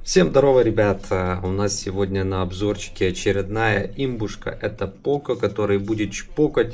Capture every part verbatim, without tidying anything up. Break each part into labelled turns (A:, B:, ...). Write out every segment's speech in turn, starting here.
A: Всем здорово, ребят! У нас сегодня на обзорчике очередная имбушка. Это Поко, который будет чпокать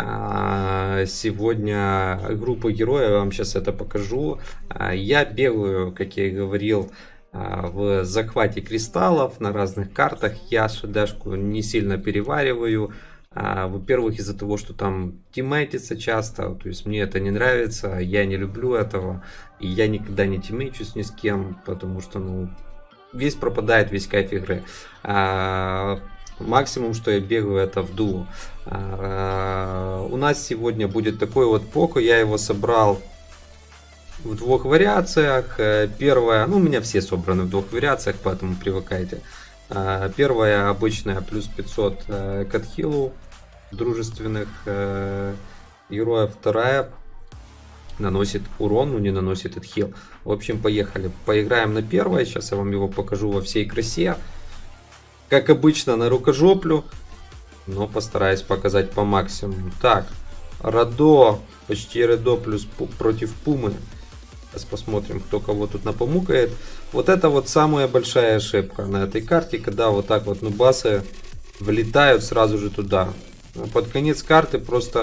A: сегодня группу героев. Я вам сейчас это покажу. Я бегаю, как я и говорил, в захвате кристаллов на разных картах. Я шедешку не сильно перевариваю. Во-первых, из-за того, что там тиммейтится часто, то есть мне это не нравится, я не люблю этого, и я никогда не тиммейчусь ни с кем, потому что, ну, весь пропадает, весь кайф игры. А, максимум, что я бегаю, это в дуо. А, у нас сегодня будет такой вот Поко, я его собрал в двух вариациях. Первая, ну, у меня все собраны в двух вариациях, поэтому привыкайте. Первая обычная плюс пятьсот к отхилу дружественных героев. Вторая наносит урон, но не наносит отхил. В общем, поехали. Поиграем на первой. Сейчас я вам его покажу во всей красе. Как обычно, на рукожоплю, но постараюсь показать по максимуму. Так, Радо, почти Радо плюс против Пумы. Сейчас посмотрим, кто кого тут напомукает. Вот это вот самая большая ошибка на этой карте, когда вот так вот нубасы влетают сразу же туда. Под конец карты просто...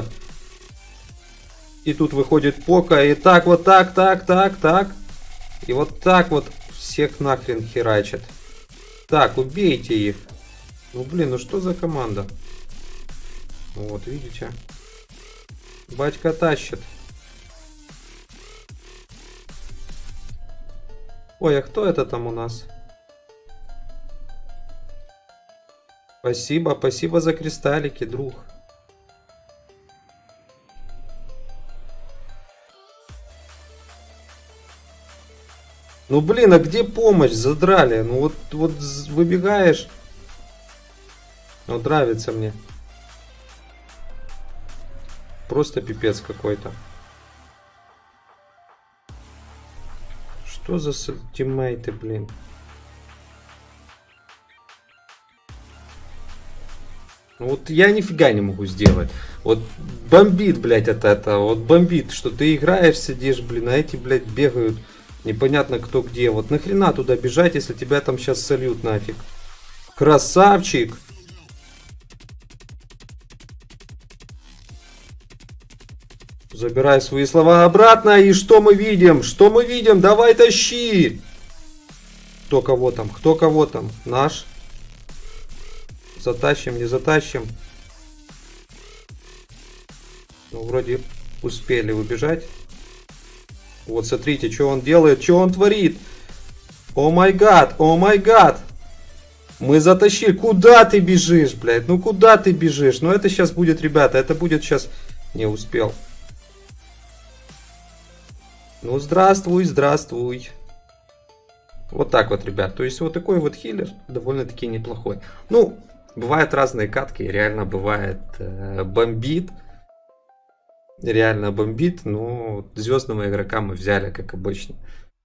A: И тут выходит Поко, и так, вот так, так, так, так. И вот так вот всех нахрен херачат. Так, убейте их. Ну блин, ну что за команда? Вот, видите? Батька тащит. Ой, а кто это там у нас? Спасибо, спасибо за кристаллики, друг. Ну блин, а где помощь? Задрали. Ну вот, вот выбегаешь. Ну, нравится мне. Просто пипец какой-то. Что за тиммейты, блин? Ну вот я нифига не могу сделать. Вот бомбит, блядь, от этого. Вот бомбит, что ты играешь, сидишь, блин, а эти, блядь, бегают. Непонятно кто где. Вот нахрена туда бежать, если тебя там сейчас сольют нафиг. Красавчик. Забирай свои слова обратно. И что мы видим? Что мы видим? Давай тащи. Кто кого там? Кто кого там? Наш. Затащим, не затащим. Ну, вроде успели убежать. Вот смотрите, что он делает, что он творит. О май гад, о май гад. Мы затащили. Куда ты бежишь, блядь? Ну куда ты бежишь? Ну это сейчас будет, ребята, это будет сейчас... Не успел. Ну здравствуй, здравствуй. Вот так вот, ребят. То есть вот такой вот хиллер довольно-таки неплохой. Ну, бывают разные катки. Реально бывает э, бомбит. Реально бомбит, но звездного игрока мы взяли, как обычно.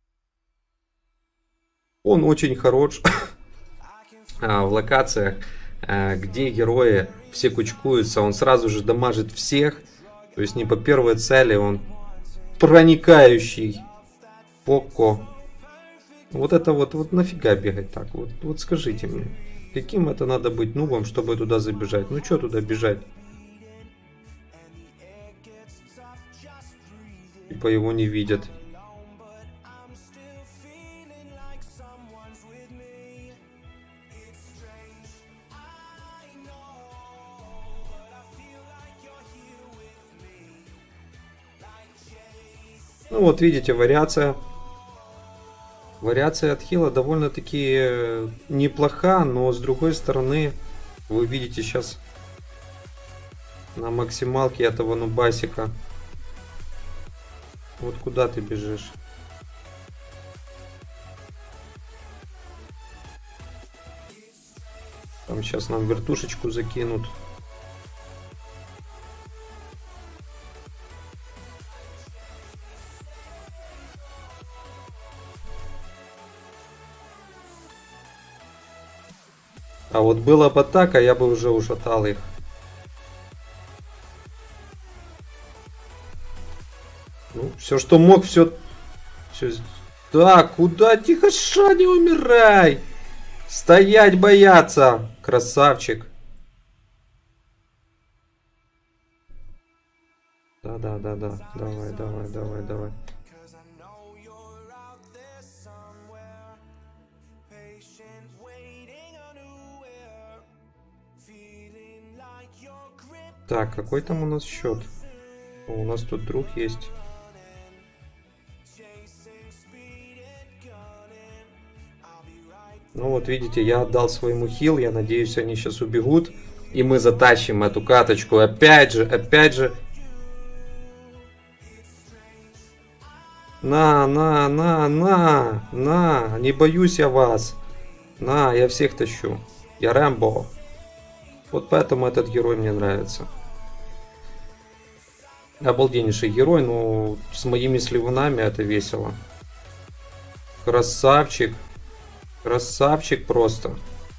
A: Он очень хорош в локациях, где герои все кучкуются. Он сразу же дамажит всех. То есть не по первой цели, он проникающий. Поко. Вот это вот, вот нафига бегать так? Вот, вот скажите мне, каким это надо быть нубом, чтобы туда забежать? Ну что туда бежать? Типа его не видят. Ну вот видите, вариация. Вариация отхила довольно-таки неплоха, но с другой стороны, вы видите сейчас на максималке этого нубасика. Вот куда ты бежишь? Там сейчас нам вертушечку закинут. А вот была бы так, а я бы уже ушатал их. Ну, все, что мог, все, все Так, куда? Тихо, ша, не умирай! Стоять бояться! Красавчик. Да-да-да-да. Давай, давай, давай, давай. Так, какой там у нас счет? О, у нас тут друг есть. Ну вот видите, я отдал своему хил, я надеюсь, они сейчас убегут. И мы затащим эту каточку. Опять же, опять же. На, на, на, на, на. Не боюсь я вас. На, я всех тащу. Я Рэмбо. Вот поэтому этот герой мне нравится. Обалденнейший герой, но с моими сливунами это весело. Красавчик. Красавчик просто.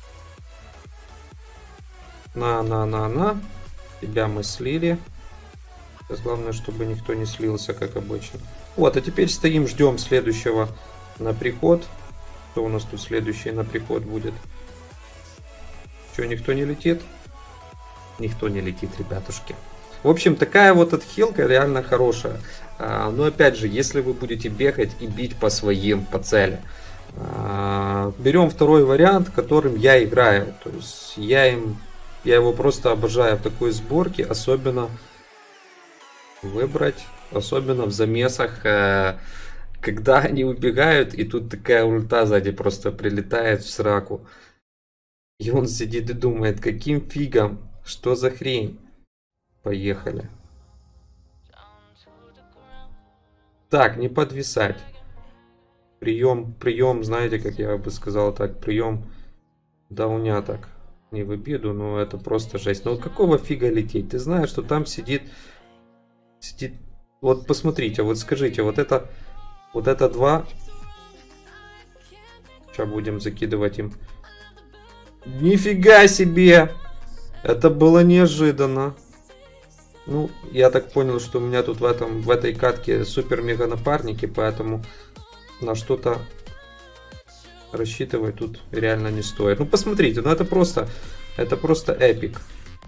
A: На, на, на, на. Тебя мы слили. Сейчас главное, чтобы никто не слился, как обычно. Вот, а теперь стоим, ждем следующего на приход. Кто у нас тут следующий на приход будет? Что, никто не летит? Никто не летит, ребятушки. В общем, такая вот отхилка реально хорошая. А, но опять же, если вы будете бегать и бить по своим, по цели. А, берем второй вариант, которым я играю. То есть я им, я его просто обожаю в такой сборке, особенно выбрать, особенно в замесах, э, когда они убегают, и тут такая ульта сзади просто прилетает в сраку. И он сидит и думает, каким фигом, что за хрень. Поехали. Так, не подвисать. Прием, прием, знаете, как я бы сказал так, прием дауняток. Не в обиду, но это просто жесть. Но какого фига лететь? Ты знаешь, что там сидит, сидит, вот посмотрите, вот скажите, вот это, вот это два. Сейчас будем закидывать им. Нифига себе! Это было неожиданно. Ну, я так понял, что у меня тут в, этом, в этой катке супер-мега напарники, поэтому на что-то рассчитывать тут реально не стоит. Ну, посмотрите, ну это просто, это просто эпик.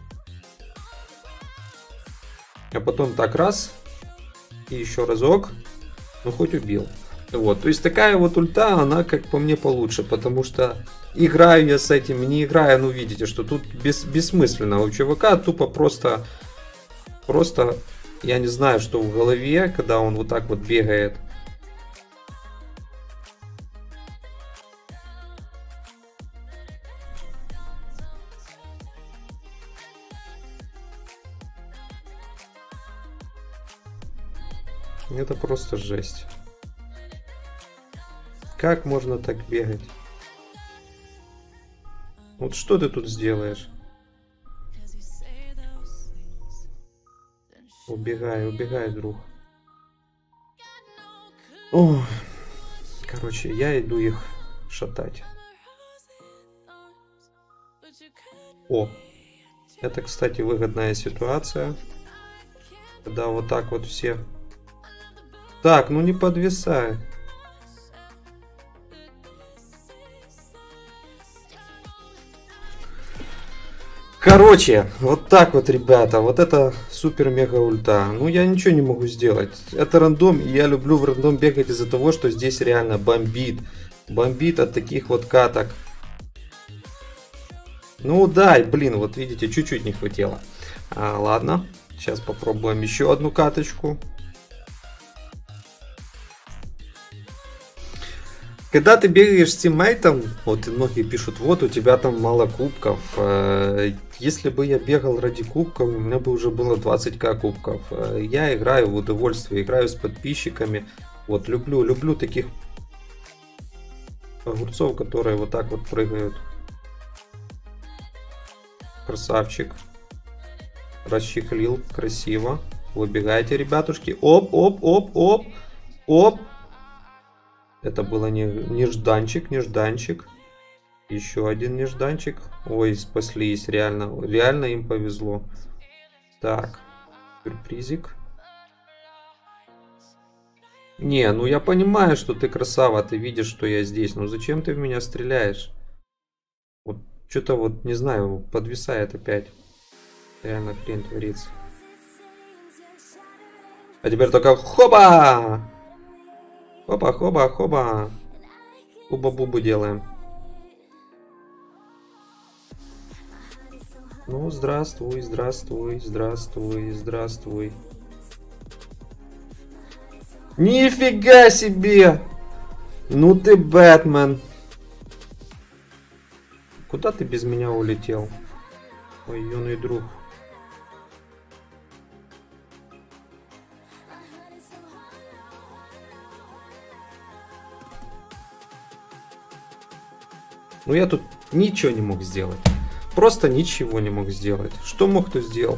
A: А потом так раз, и еще разок, ну хоть убил. Вот, то есть такая вот ульта, она как по мне получше, потому что играю я с этим, не играю, ну видите, что тут бес, бессмысленно. У чувака тупо просто... Просто я не знаю, что в голове, когда он вот так вот бегает. Это просто жесть. Как можно так бегать? Вот что ты тут сделаешь? Убегай, убегай, друг. О, короче, я иду их шатать. О, это, кстати, выгодная ситуация. Когда вот так вот все... Так, ну не подвисай. Короче, вот так вот, ребята, вот это супер-мега ульта. Ну, я ничего не могу сделать. Это рандом, и я люблю в рандом бегать из-за того, что здесь реально бомбит. Бомбит от таких вот каток. Ну, да, блин, вот видите, чуть-чуть не хватило. А, ладно, сейчас попробуем еще одну каточку. Когда ты бегаешь с тиммейтом, вот многие пишут, вот у тебя там мало кубков. Если бы я бегал ради кубков, у меня бы уже было двадцать тысяч кубков. Я играю в удовольствие, играю с подписчиками. Вот люблю, люблю таких огурцов, которые вот так вот прыгают. Красавчик. Расчехлил, красиво. Выбегайте, ребятушки. Оп, оп, оп, оп, оп. Это было не, нежданчик, нежданчик. Еще один нежданчик. Ой, спаслись, реально, реально им повезло. Так, сюрпризик. Не, ну я понимаю, что ты красава, ты видишь, что я здесь. Но зачем ты в меня стреляешь? Вот что-то вот, не знаю, подвисает опять. Реально хрень творится. А теперь только хоба! Хоба, хоба, хоба. Хуба-бубу делаем. Ну, здравствуй, здравствуй, здравствуй, здравствуй. Нифига себе! Ну ты Бэтмен. Куда ты без меня улетел? Ой, юный друг. Ну я тут ничего не мог сделать. Просто ничего не мог сделать. Что мог, то сделал.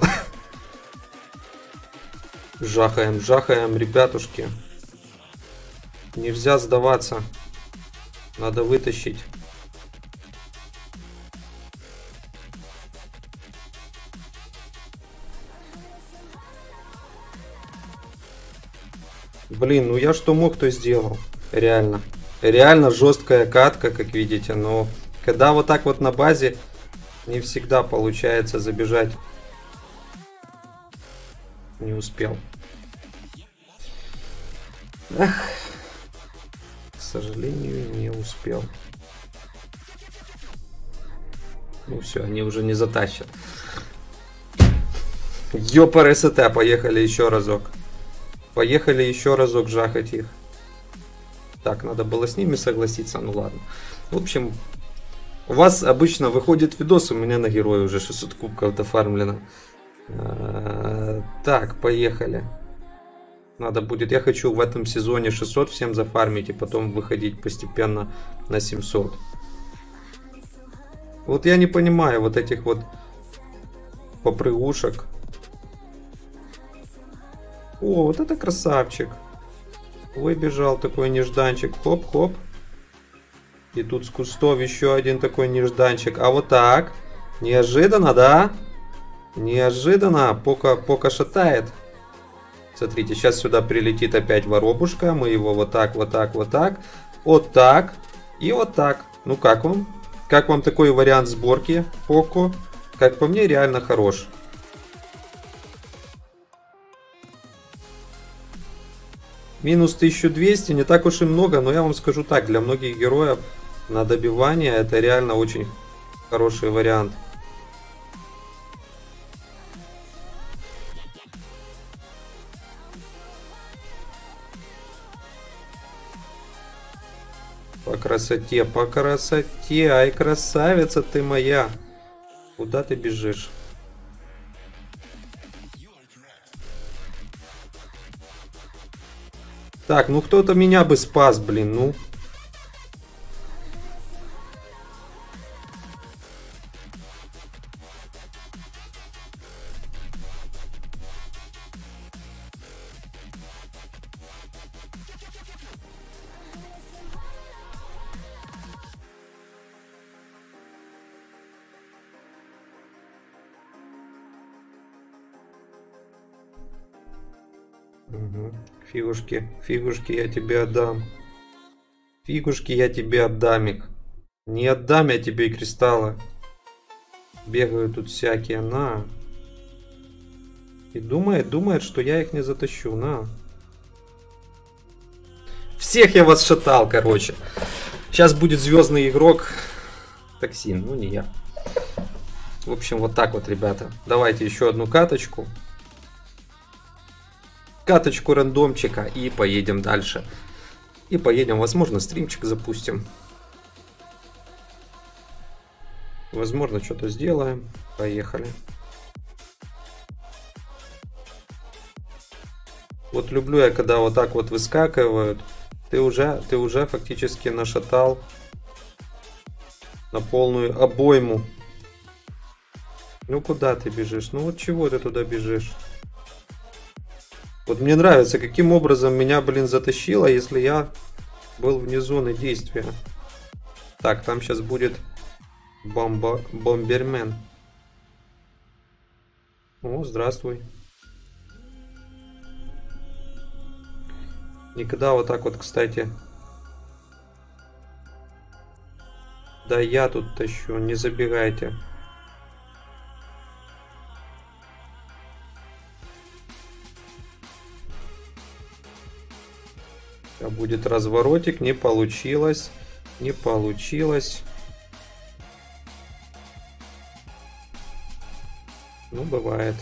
A: Жахаем, жахаем, ребятушки. Нельзя сдаваться. Надо вытащить. Блин, ну я что мог, то сделал. Реально. Реально жесткая катка, как видите. Но когда вот так вот на базе, не всегда получается забежать. Не успел. Эх. К сожалению, не успел. Ну все, они уже не затащат. Ёпар СТ, поехали еще разок. Поехали еще разок жахать их. Так, надо было с ними согласиться, ну ладно. В общем, у вас обычно выходит видос, у меня на героя уже шестьсот кубков дофармлено. А, так, поехали. Надо будет, я хочу в этом сезоне шестьсот всем зафармить и потом выходить постепенно на семьсот. Вот я не понимаю вот этих вот попрыгушек. О, вот это красавчик. Выбежал такой нежданчик. Хоп-хоп. И тут с кустов еще один такой нежданчик. А вот так. Неожиданно, да? Неожиданно. Пока, пока шатает. Смотрите, сейчас сюда прилетит опять воробушка. Мы его вот так, вот так, вот так. Вот так. И вот так. Ну как вам? Как вам такой вариант сборки, Поко? Как по мне, реально хорош. Минус тысяча двести, не так уж и много, но я вам скажу так, для многих героев на добивание это реально очень хороший вариант. По красоте, по красоте, ай, красавица ты моя. Куда ты бежишь? Так, ну кто-то меня бы спас, блин, ну. Угу. Фигушки, фигушки я тебе отдам. Фигушки я тебе отдам их. Не отдам я тебе кристаллы. Бегают тут всякие, на. И думает, думает, что я их не затащу, на. Всех я вас шатал, короче. Сейчас будет звездный игрок. Токсин, ну не я. В общем, вот так вот, ребята. Давайте еще одну каточку. Каточку рандомчика и поедем дальше. И поедем, возможно, стримчик запустим. Возможно, что-то сделаем. Поехали. Вот люблю я, когда вот так вот выскакивают. Ты уже, ты уже фактически нашатал на полную обойму. Ну куда ты бежишь? Ну вот чего ты туда бежишь? Вот мне нравится, каким образом меня, блин, затащило, если я был вне зоны действия. Так, там сейчас будет бомба, бомбермен. О, здравствуй. Никогда вот так вот, кстати. Да я тут тащу, не забегайте. Сейчас будет разворотик, не получилось. Не получилось. Ну, бывает.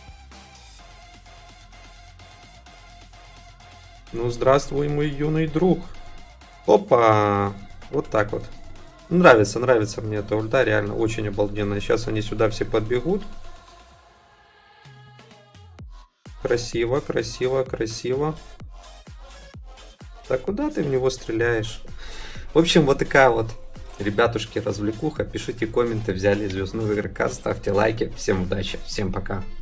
A: Ну, здравствуй, мой юный друг. Опа! Вот так вот. Нравится, нравится мне эта ульта, реально очень обалденная. Сейчас они сюда все подбегут. Красиво, красиво, красиво. Да куда ты в него стреляешь? В общем, вот такая вот, ребятушки, развлекуха. Пишите комменты, взяли звездного игрока, ставьте лайки. Всем удачи, всем пока.